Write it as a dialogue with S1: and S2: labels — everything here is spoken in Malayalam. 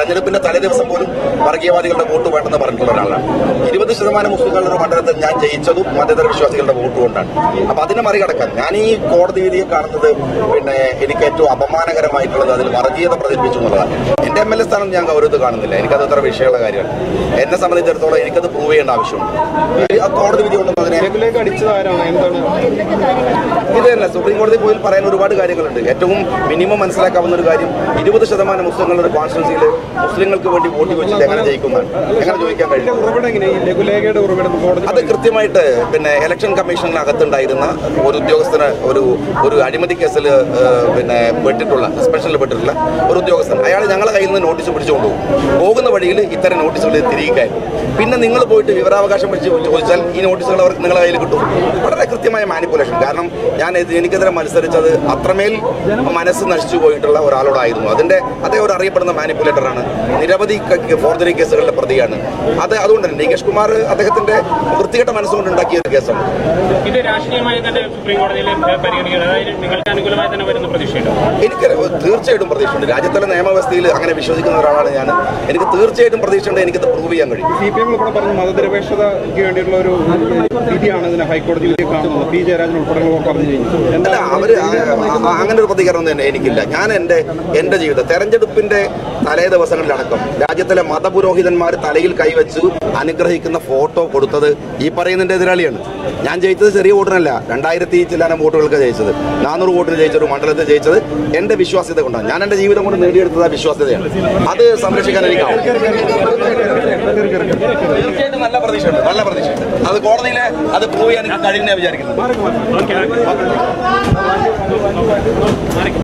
S1: തെരഞ്ഞെടുപ്പിന്റെ തലേ ദിവസം പോലും വർഗീയവാദികളുടെ വോട്ട് വേണ്ടെന്ന് പറഞ്ഞിട്ടുള്ള ഒരാളാണ്. 20% മുസ്ലിങ്ങളുടെ ഒരു മണ്ഡലത്തിൽ ഞാൻ ജയിച്ചതും മതേതര വിശ്വാസികളുടെ വോട്ട് കൊണ്ടാണ്. അപ്പൊ അതിനെ മറികടക്കാൻ ഞാൻ ഈ കോടതി വിധിയെ കാണുന്നത് എനിക്ക് ഏറ്റവും അപമാനകരമായിട്ടുള്ളത് അതിൽ വർഗീയത പ്രചരിപ്പിച്ചു എന്നുള്ളതാണ്. എന്റെ MLA സ്ഥാനം ഞാൻ ഗൗരവത്തിൽ കാണുന്നില്ല. എനിക്കത് അത്ര വിഷയമുള്ള കാര്യമാണ്. എന്നെ സംബന്ധിച്ചിടത്തോളം എനിക്കത് പ്രൂവ് ചെയ്യേണ്ട ആവശ്യമുണ്ട്. ആ കോടതി വിധി കൊണ്ടുവന്നതിനെ ഇത് തന്നെ സുപ്രീം കോടതി പോയി പറയാൻ ഒരുപാട് കാര്യങ്ങളുണ്ട്. ഏറ്റവും മിനിമം മനസ്സിലാക്കാവുന്ന ഒരു കാര്യം 20% മുസ്ലിങ്ങളുടെ ഒരു കോൺസ്റ്റിറ്റ്യൂൻസിയിൽ മുസ്ലിങ്ങൾക്ക് വേണ്ടി വോട്ട് വെച്ചിട്ട് എങ്ങനെ ജയിക്കുന്നതാണ്, എങ്ങനെ ചോദിക്കാൻ കഴിയും? അത് കൃത്യമായിട്ട് ഇലക്ഷൻ കമ്മീഷനിനകത്തുണ്ടായിരുന്ന ഒരു ഉദ്യോഗസ്ഥന് ഒരു അഴിമതി കേസിൽ പെട്ടിട്ടുള്ള സസ്പെൻഷനിൽ പെട്ടിട്ടുള്ള ഒരു ഉദ്യോഗസ്ഥൻ, അയാൾ ഞങ്ങളെ കയ്യിൽ നിന്ന് നോട്ടീസ് പിടിച്ചുകൊണ്ടുപോകും. പോകുന്ന വഴിയിൽ ഇത്തരം നോട്ടീസുകൾ തിരികെ. പിന്നെ നിങ്ങൾ പോയിട്ട് വിവരാവകാശം വെച്ച് ചോദിച്ചാൽ ഈ നോട്ടീസുകൾ അവർക്ക് നിങ്ങളുടെ കയ്യിൽ കിട്ടും. വളരെ കൃത്യമായ മാനിപ്പുലേഷൻ. കാരണം എനിക്കെതിരെ മത്സരിച്ചത് അത്രമേൽ മനസ്സ് നശിച്ചു പോയിട്ടുള്ള ഒരാളോടായിരുന്നു. അതേ ഒരു അറിയപ്പെടുന്ന മാനിപ്പുലേറ്ററാണ്. നിരവധി ഫോർജറി കേസുകളിലെ പ്രതിയാണ്. അതുകൊണ്ട് തന്നെ നികേഷ് കുമാർ അദ്ദേഹത്തിന്റെ വൃത്തികെട്ട മനസ്സുകൊണ്ട് ഉണ്ടാക്കിയ ഒരു കേസാണ്.
S2: ഇത് രാഷ്ട്രീയമായി തന്നെ സുപ്രീം കോടതിയിൽ പരിഗണിക്കുന്നത്, അതായത് നിങ്ങൾക്ക് അനുകൂലമായി തന്നെ വരുന്ന പ്രതീക്ഷയുണ്ട്?
S1: എനിക്ക് തീർച്ചയായിട്ടും പ്രതീക്ഷയുണ്ട്. രാജ്യത്തുള്ള നിയമവ്യവസ്ഥയിൽ അങ്ങനെ വിശ്വസിക്കുന്ന ഒരാളാണ് ഞാൻ. എനിക്ക് തീർച്ചയായിട്ടും പ്രതീക്ഷയുണ്ട്. എനിക്കത് പ്രൂവ് ചെയ്യാൻ കഴിയും.
S3: CPM ഉൾപ്പെടെ പറഞ്ഞു മതനിരപേക്ഷതയ്ക്ക് വേണ്ടിയിട്ടുള്ള ഒരു വിധിയാണ് ഇതിനെ ഹൈക്കോടതി വിധി കാണുന്നത്. P. ജയരാജൻ ഉൾപ്പെടെയുള്ളവർ പറഞ്ഞു കഴിഞ്ഞു.
S1: അല്ല, അവര് അങ്ങനെ ഒരു പ്രതികരണം തന്നെ എനിക്കില്ല. ഞാൻ എന്റെ ജീവിതം തെരഞ്ഞെടുപ്പിന്റെ തലേ ദിവസങ്ങളിലടക്കം രാജ്യത്തിലെ മതപുരോഹിതന്മാർ തലയിൽ കൈവച്ച് അനുഗ്രഹിക്കുന്ന ഫോട്ടോ കൊടുത്തത് ഈ പറയുന്നതിന്റെ എതിരാളിയാണ്. ഞാൻ ജയിച്ചത് ചെറിയ വോട്ടിനല്ല, 2000 ചില്ലാനം വോട്ടുകൾക്ക് ജയിച്ചത്, 400 വോട്ടിന് ജയിച്ച ഒരു മണ്ഡലത്തിൽ ജയിച്ചത് എന്റെ വിശ്വാസ്യത കൊണ്ടാണ്. ഞാൻ എന്റെ ജീവിതം കൊണ്ട് നേടിയെടുത്തത് വിശ്വാസ്യതയാണ്. അത് സംരക്ഷിക്കാൻ എനിക്കാവും. തീർച്ചയായിട്ടും നല്ല പ്രതീക്ഷയുണ്ട്. അത് കോടതിയിലെ അത് പ്രൂവ് ചെയ്യാൻ കഴിയുന്ന വിചാരിക്കുന്നത്.